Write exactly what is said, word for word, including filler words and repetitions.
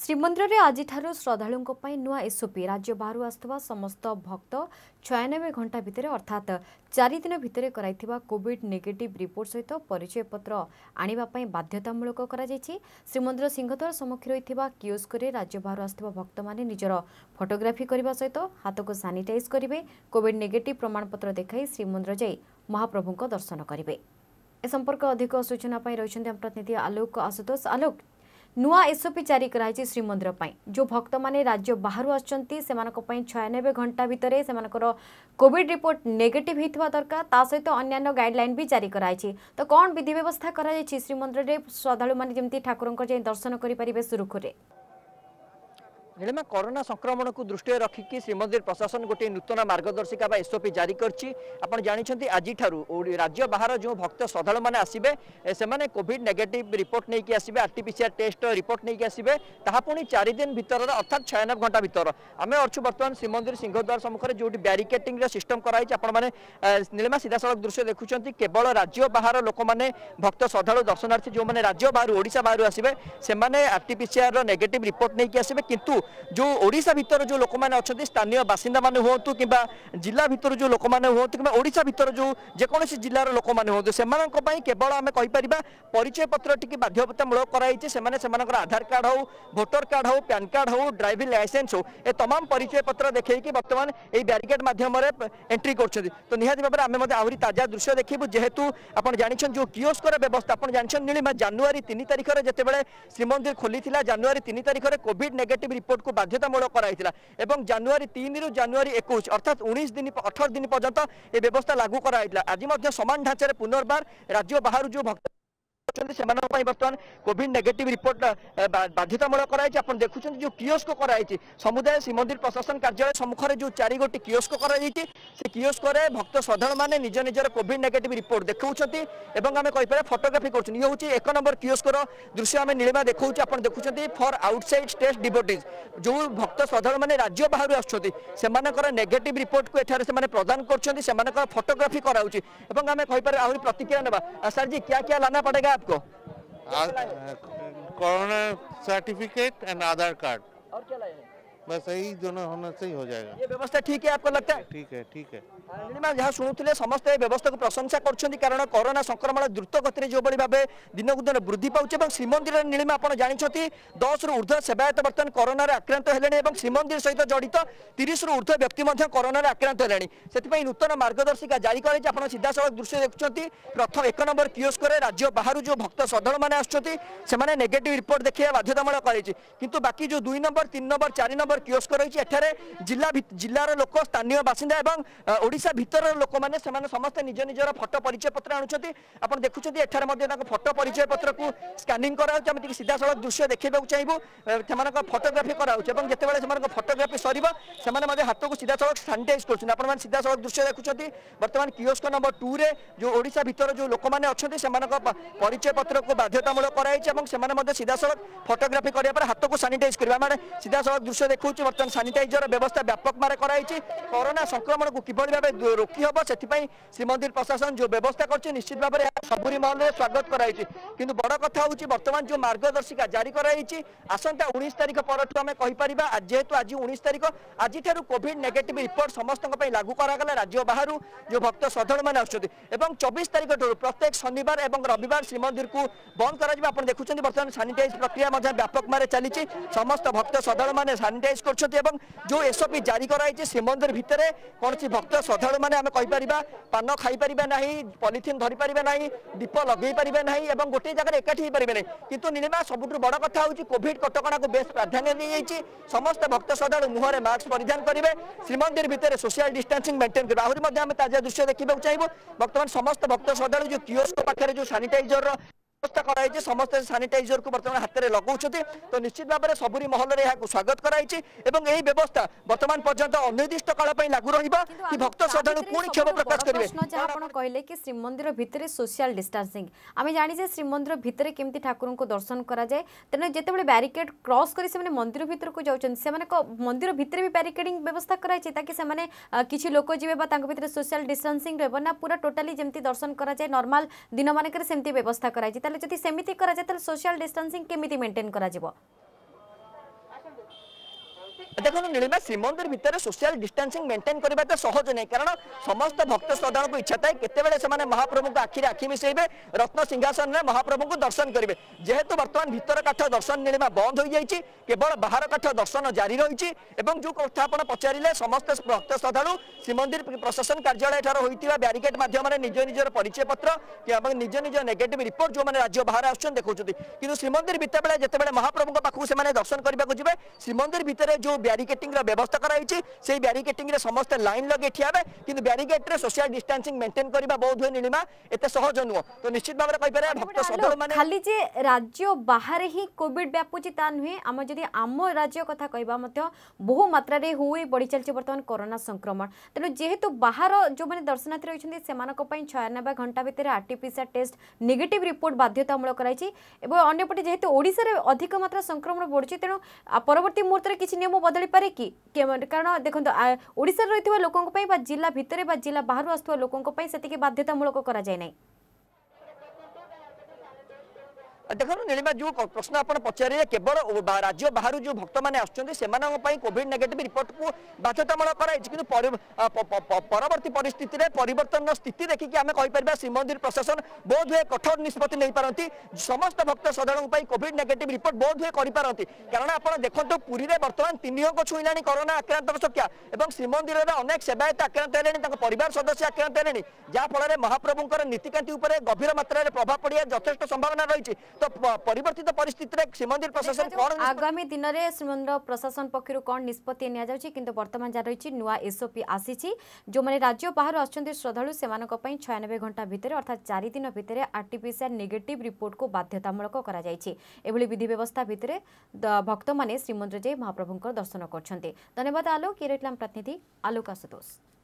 श्रीमंदिर में आज श्रद्धालुओं नुआ एसओपी राज्य बाहर आसुवा समस्त भक्त छयानबे घंटा भितर अर्थात चार दिन भितर कराइथिबा कोविड नेगेटिव रिपोर्ट सहित परिचय पत्र आने बाध्यतामूलक करा जायछि। श्रीमंदिर सिंहद्वार सम्मुख रहिथिबा कियोस्क रे राज्य बाहर आसुवा भक्त माने निजर फोटोग्राफी करने सहित हाथ को सानिटाइज करेंगे। कोविड नेगेटिव प्रमाणपत्र देखाई श्रीमंदिर जाई महाप्रभु दर्शन करेंगे। ए संपर्क अधिक सूचना रही प्रतिनिधि आलोक आशुतोष। आलोक, नुआ एसओपी जारी कराई श्रीमंदिर जो भक्त माने राज्य बाहर आसचंती छयानबे घंटा भितर सेमानकर कोविड रिपोर्ट नेगेटिव होता दरकार ता सहित अन्य गाइडलाइन भी जारी कराई। तो कौन विधि व्यवस्था करा श्रीमंदिर में श्रद्धालु माने जमती ठाकुर दर्शन करेंगे सुरुखुरे? नीलिमा, कोरोना संक्रमण को दृष्टि रखिकी श्रीमंदिर प्रशासन गोटे नूतन मार्गदर्शिका बा एसओपी जारी करछि। आपण जानिछंती आज राज्य बाहर जो भक्त श्रद्धालु माने आसिबे से माने कोविड नेगेटिव रिपोर्ट नहीं कि आसिबे, आरटीपीसीआर टेस्ट रिपोर्ट नहीं कि आसिबे, ताहा पुनी चार दिन भितर अर्थात छयानबे घंटा भितर आमे अर्छु वर्तमान श्रीमंदिर सिंहद्वार सम्मुख रे जोटी बैरिकेटिंग रे सिस्टम कराई आपण माने नीलिमा सीधा सड़क दृश्य देखुछंती। केवल राज्य बाहर लोक माने भक्त श्रद्धालु दर्शनार्थी जो माने राज्य बाहर ओडिशा बाहर आसिबे से माने आरटीपीसीआर रो नेगेटिव रिपोर्ट नहीं कि आसिबे, किंतु जो ओडिशा भितर जो लोक मैंने अच्छा स्थानीय बासिंदा मान हूँ कि जिला भितर जो लोक मैंने हूँ कि ओडिशा भितर जो जेकोसी जिलार लोक मैंने हूँ से केवल आम कहीपर परिचय पत्र टी बाध्यतामूलक कराई। से आधार कार्ड हो, भोटर कार्ड हो, पैन कार्ड हो, ड्राइविंग लाइसेंस हो, ए तमाम परिचय पत्र देखिए बर्तमान ये बैरिकेड मध्यम एंट्री कर। तो निहाती भाव में आम आहरी ताजा दृश्य देखू जेहेतु आप जानते जो कियोस्कर व्यवस्था आप जानते नीलिमा जनवरी तीन तारिख में जितेबाला श्रीमंदिर खोली जनवरी तीन तारिख में कोविड नेगेटिव रिपोर्ट को बाध्यतामूलक कराइथिला एवं जनवरी तीन रु जनवरी इक्कीस अर्थात उन्नीस दिन अठारह दिन पर्यंत ये व्यवस्था लागू कराइथिला। आज मध्य समान ढांचारे पुनर्बार राज्य बाहर जो भक्त बर्तमान कोविड नेगेटिव रिपोर्ट बाध्यतामूलक कराई। आप देखुं जो कियोस्क कराई समुदाय श्रीमंदिर प्रशासन कार्यालय सम्मुख में जो चार गोटी कियोस्क कराई से कियोस्क भक्त श्रद्धालु माने निज निजर कोविड नेगेटिव रिपोर्ट देखुंट एवं आम कहीपर फोटोग्राफी कर। ये हूँ एक नंबर कियोस्कर दृश्य आम नीलिमा देखा आप देखुं फॉर आउटसाइड स्टेट डिवोटीज जो भक्त श्रद्धालु माने राज्य बाहर आसर नेगेटिव रिपोर्ट को एठारे से प्रदान कर फोटोग्राफी कराऊँ एवं आम कहीपर आहरी प्रतिक्रिया ना। सर जी, क्या क्या लाना पड़ेगा आपको? Corona certificate and Aadhaar card, और क्या लाए? बस यही दोनों होना सही हो जाएगा। ये व्यवस्था ठीक है आपको लगता है? ठीक है, ठीक है। नीलिमा जहाँ शुणुले समस्त व्यवस्था को प्रशंसा कर कारण कोरोना संक्रमण द्रुत गति जो भाव दिन को दिन वृद्धि पाँच। श्रीमंदिर नीलिमा आप जानते दस रु ऊर्ध्व सेवायत बर्तमान कोरोना आक्रांत है श्रीमंदिर सहित जड़ित तीस रु ऊर्ध्व व्यक्ति कोरोना आक्रांत है। से नूतन मार्गदर्शिका जारी कर सीधा सड़क दृश्य देखुं प्रथम एक नंबर कियोस्क राज्य बाहर जो भक्त श्रद्धालु मैंने आसने नेगेटिव रिपोर्ट देखा बाध्यतामूलक कर। बाकी जो दुई नंबर तीन नंबर चार नंबर कियोस्क रही है जिला जिलार लोक स्थानीय बासिंदा एवं ओडिशा भितर लोक मैंने समस्त निज निजर फोटो परिचय पत्र आणुछंती। आपण देखुछंती एठारे मध्ये ताको फोटो परिचय पत्र को स्कैनिंग कराउछ। हम सीधा सड़क दृश्य देखैबाकू चाहबू सेमानक फोटोग्राफी कराउछ एवं जेतेबेले सेमानक फोटोग्राफी सरीबो सेमाने मध्ये हाथ को सीधा सड़क सैनिटाइज करछन। आपण माने सीधा सड़क दृश्य देखुछंती वर्तमान कियोस्क नंबर टू रे जो ओडिशा भितर जो लोक माने अछंती सेमानक परिचय पत्र को बाध्यतामूलक कराइछ एवं सेमाने मध्ये सीधा सड़क फोटोग्राफी करिया पर हाथ को सैनिटाइज करबा माने सीधा सड़क दृश्य देखुछ। वर्तमान सैनिटाइजर व्यवस्था व्यापक मारे कराई कोरोना संक्रमण को किभली भाव रोकी हम से श्रीमंदिर प्रशासन जो व्यवस्था कर निश्चित भाव में सबुरी महल में स्वागत कराई। किंतु बड़ कथा हूँ वर्तमान जो मार्गदर्शिका जारी कराई आसंता उन्नीस तारिख पर आम कहीपर जेहेतु आज उन्नीस तारिख आज कोविड नेगेटिव रिपोर्ट समस्त लागू करागला राज्य बाहर जो भक्त श्रद्धालु मैंने आसुँच चौबीस तारिख प्रत्येक शनिवार और रविवार श्रीमंदिर को बंद कर देखुं बर्तमान सानिटाइज प्रक्रिया व्यापक मारे चली समस्त भक्त श्रद्धालु मैंने सानिटाइज कर। जो एसओपी जारी कराई श्रीमंदिर भितर कौन सी भक्त श्रद्धालु मैंने आम कहीपर पान खाई पारे ना, पॉलिथिन धरी पारे ना, दीप लगे पारे ना और गोटे जगह एकाठी पारे ना। किंतु नीलिमा सबुठ बड़ कथा हूँ कोविड कटकणा को बेस प्राधान्य दी जाइए। समस्त भक्त श्रद्धालु मुहर मास्क परिधान करेंगे, श्रीमंदिर भितर सोशल डिस्टेंसिंग मेंटेन करेंगे। आहरी आम ताजा दृश्य देखा चाहिए बर्तमान समस्त भक्त श्रद्धालु जो कियोस्क पाखे जो सानिटाइजर व्यवस्था कराई समस्त सैनिटाइजर को बर्तमान हाथ में लगाउछथि। तो निश्चित भाव में सबुरी महल में यहाँ स्वागत कराई एवं यही व्यवस्था वर्तमान पर्यंत अनिर्दिष्ट काल लागू रहिबा कि भक्त श्रद्धालु पुणी क्षोभ प्रकाश करेंगे। आप कहले कि श्रीमंदिर भितर सोशल डिस्टेंसिंग आम जानी श्रीमंदिर भितर केमती ठाकुर को दर्शन करा जाए तेना जितेबाला बैरिकेड क्रॉस कर मंदिर भितर को जाऊँ मंदिर भितर भी बैरिकेडिंग व्यवस्था कराई ताकि से किसी लोक जी भितर सोशल डिस्टेंसिंग रहा पूरा टोटाली जमी दर्शन करा जाए नॉर्मल दिन मानक व्यवस्था कराई जदि सेमिति करा जाए सोशल डिस्टेंसिंग केमिति मेंटेन करा जिवो? देखो नीलिमा श्रीमंदिर भितर सोशल डिस्टेंसिंग मेंटेन करबा तो सहज नहीं कारण समस्त भक्त श्रद्धालु को इच्छा थाए केतेबेले से महाप्रभु को आखिरे आखि मिसेबे रत्न सिंहासन में महाप्रभु को दर्शन करेंगे जेहेतु बर्तमान भीतर काठ दर्शन नीलिमा बंद हो जाइए केवल बाहर काठ दर्शन जारी रही जो कथा आप पचारे समस्त भक्त श्रद्धालु श्रीमंदिर प्रशासन कार्यालय ठार होता ब्यारिकेड मध्यम निज निजर परिचय पत्र निज निज नेगेटिव रिपोर्ट जो मैंने राज्य बाहर आसुच्च देखुं कि श्रीमंदिर भितर जिते महाप्रभु पाखक से दर्शन करने को जी श्रीमंदिर भितर जो ब्यारिकेटिंग व्यवस्था कराई से ब्यारिकेटिंग रे समस्त लाइन लगे ठिया कि ब्यारिकेड रे सोशल डिस्टेंसिंग मेंटेन करबा बहुत हुए नीलिमा एते सहज नुह तो निश्चित भाव कहि पारे भक्त श्रद्धालु माने खाली जे राज्य बाहर ही कोविड व्यापुची ता नुहे आम जदि आम राज्य कथा कहबा मध्य बहु मात्रा रे हुए बड़ी चलछि वर्तमान कोरोना संक्रमण तेणु जेहेतु बाहर जो माने दर्शनार्थी रहिछन्ति सेमानक पई छियानबे घंटा भितर आरटीपीसीआर टेस्ट नेगेटिव रिपोर्ट बाध्यतामूलक कराइछि एवं अन्यपटे जेहेतु ओडिसा रे अधिक मात्रा संक्रमण बढ़छि तेणु परवर्ती मुहूर्त रे किछि नियम बदली पारे कि कारण देखो ओडिसा रही लोकों जिला भितर जिला बाहर आसुवा लोकों से बाध्यतामूलक करा जाए नहीं देखो नीलिमा जो प्रश्न आप पचारे केवल राज्य बाहर जो भक्त मैंने आसपाई कोविड नेगेटिव रिपोर्ट को बाध्यतामूलक कराई कि परवर्ती परिस्थिति में परिवर्तन स्थिति देखिए आम कहीपर श्रीमंदिर प्रशासन बहुत हुए कठोर निष्पत्ति नहीं पारती समस्त भक्त श्रद्धालुओं कोविड नेगेटिव रिपोर्ट बहुत हुए करपारती कारण आप देखो पुरी में बर्तमान तीन को छुईला कोरोना आक्रांत संख्या और श्रीमंदिर में अनेक सेवायत आक्रांत है परिवार सदस्य आक्रांत है जहाँफल महाप्रभुंर नीतिकांति गभीर मात्रा प्रभाव पड़ा यथेष संभावना रही तो परिवर्तित परिस्थिति रे श्रीमंदिर प्रशासन कोन आगामी दिन रे श्रीमंदिर प्रशासन पक्षरु कोन निष्पत्ति निया जाउची किंतु वर्तमान जा रही नुआ एसओपी आसीची जो माने राज्य बाहर आछन्ती श्रद्धालु सेमानक पई छियानबे घंटा भितर अर्थात चार दिन भितर आरटीपीसीआर नेगेटिव रिपोर्ट को बाध्यतामूलक करा जायछि एभली विधि व्यवस्था भितर भक्त माने श्रीमंदिर जे महाप्रभुंकर दर्शन करछन्ते धन्यवाद आलोक केरेटलाम प्रतिनिधि आलोक आशुतोष।